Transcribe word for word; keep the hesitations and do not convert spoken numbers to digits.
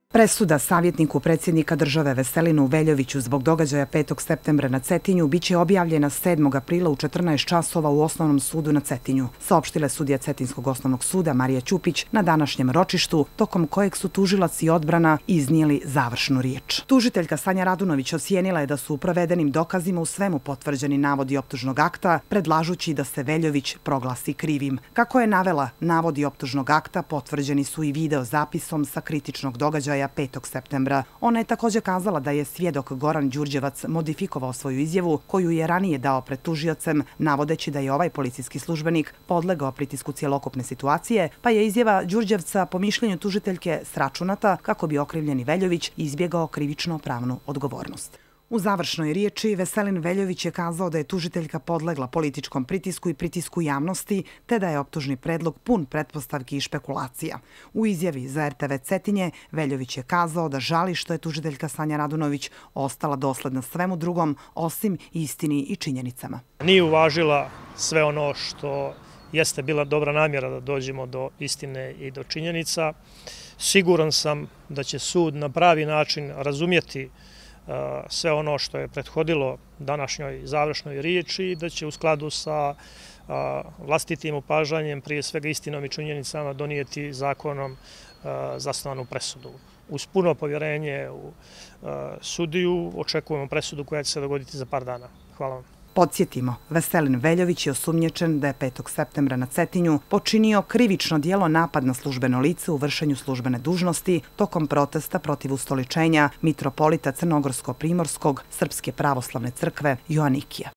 Presuda savjetniku predsjednika države Veselinu Veljoviću zbog događaja petog septembra na Cetinju biće objavljena sedmog aprila u četrnaest časova u Osnovnom sudu na Cetinju, saopštile sudija Cetinskog osnovnog suda Marija Ćupić na današnjem ročištu, tokom kojeg su tužilac i odbrana iznijeli završnu riječ. Tužiteljka Sanja Radunović ocijenila je da su u provedenim dokazima u svemu potvrđeni navodi optužnog akta, predlažući da se Veljović proglasi krivim. Kako je navela, navodi optužnog akta potvrđeni su i video zapisom sa kritičnog događaja petog septembra. Ona je također kazala da je svjedok Goran Đurđevac modifikovao svoju izjavu koju je ranije dao pred tužiocem, navodeći da je ovaj policijski službenik podlegao pritisku cjelokupne situacije, pa je izjava Đurđevca po mišljenju tužiteljke sračunata kako bi okrivljeni Veljović izbjegao krivično-pravnu odgovornost. U završnoj riječi Veselin Veljović je kazao da je tužiteljka podlegla političkom pritisku i pritisku javnosti, te da je optužni predlog pun pretpostavki i špekulacija. U izjavi za er te ve Cetinje Veljović je kazao da žali što je tužiteljka Sanja Radunović ostala dosledna svemu drugom, osim istini i činjenicama. Nije uvažila sve ono što jeste bila dobra namjera da dođemo do istine i do činjenica. Siguran sam da će sud na pravi način razumjeti sve ono što je prethodilo današnjoj završnoj riječi i da će u skladu sa vlastitim opažanjem, prije svega istinom i činjenicama, donijeti zakonom zasnovanu presudu. Uz puno povjerenje u sudiju očekujemo presudu koja će se dogoditi za par dana. Hvala vam. Podsjetimo, Veselin Veljović je osumnjičen da je petog septembra na Cetinju počinio krivično djelo napad na službeno lice u vršenju službene dužnosti tokom protesta protiv ustoličenja mitropolita Crnogorsko-Primorskog Srpske pravoslavne crkve Joanikija.